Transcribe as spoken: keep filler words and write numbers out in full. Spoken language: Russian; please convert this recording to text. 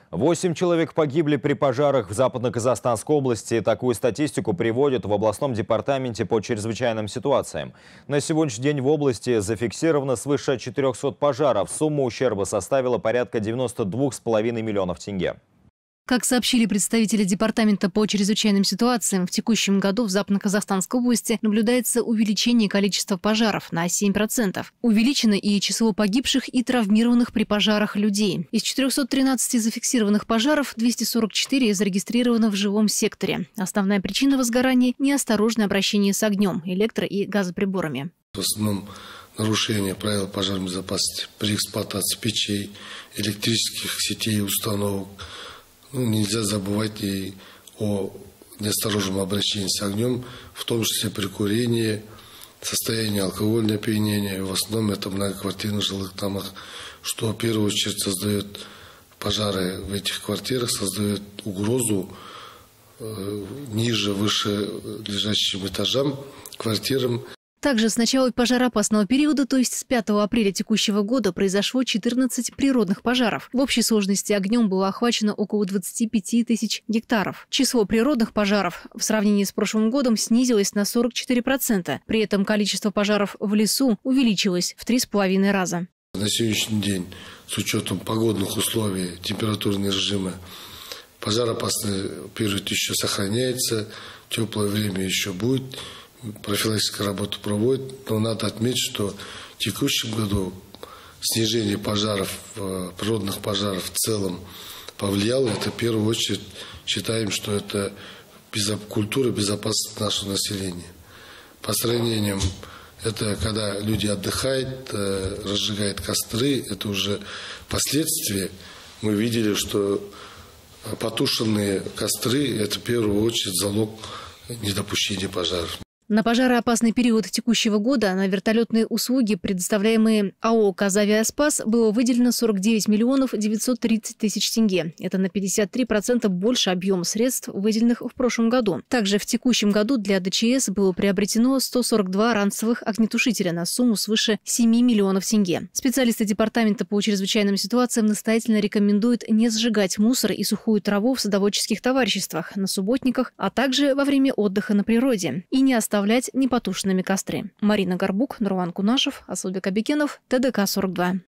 Восемь человек погибли при пожарах в Западно-Казахстанской области. Такую статистику приводят в областном департаменте по чрезвычайным ситуациям. На сегодняшний день в области зафиксировано свыше четырёхсот пожаров. Сумма ущерба составила порядка девяноста двух с половиной миллионов тенге. Как сообщили представители департамента по чрезвычайным ситуациям, в текущем году в Западно-Казахстанской области наблюдается увеличение количества пожаров на семь процентов. Увеличено и число погибших и травмированных при пожарах людей. Из четырёхсот тринадцати зафиксированных пожаров двести сорок четыре зарегистрировано в жилом секторе. Основная причина возгорания – неосторожное обращение с огнем, электро- и газоприборами. В основном нарушение правил пожарной безопасности при эксплуатации печей, электрических сетей и установок. Ну, нельзя забывать и о неосторожном обращении с огнем, в том числе при курении, состоянии алкогольного опьянения. В основном это многоквартирных жилых домах, что в первую очередь создает пожары в этих квартирах, создает угрозу э, ниже, выше лежащим этажам, квартирам. Также с начала пожароопасного периода, то есть с пятого апреля текущего года, произошло четырнадцать природных пожаров. В общей сложности огнем было охвачено около двадцати пяти тысяч гектаров. Число природных пожаров в сравнении с прошлым годом снизилось на сорок четыре процента. При этом количество пожаров в лесу увеличилось в три с половиной раза. На сегодняшний день, с учетом погодных условий, температурного режима, пожароопасный период еще сохраняется, теплое время еще будет. Профилактическая работа проводит, но надо отметить, что в текущем году снижение пожаров, природных пожаров в целом повлияло. Это в первую очередь считаем, что это культура безопасности нашего населения. По сравнению, это когда люди отдыхают, разжигают костры, это уже последствия. Мы видели, что потушенные костры – это в первую очередь залог недопущения пожаров. На пожароопасный период текущего года на вертолетные услуги, предоставляемые АО «Казавиаспас», было выделено сорок девять миллионов девятьсот тридцать тысяч тенге. Это на пятьдесят три процента больше объема средств, выделенных в прошлом году. Также в текущем году для ДЧС было приобретено сто сорок два ранцевых огнетушителя на сумму свыше семи миллионов тенге. Специалисты департамента по чрезвычайным ситуациям настоятельно рекомендуют не сжигать мусор и сухую траву в садоводческих товариществах, на субботниках, а также во время отдыха на природе. И не оставлять оставлять непотушенными костры. Марина Горбук, Нурлан Кунашев, Асылбек Абикенов, ТДК сорок два.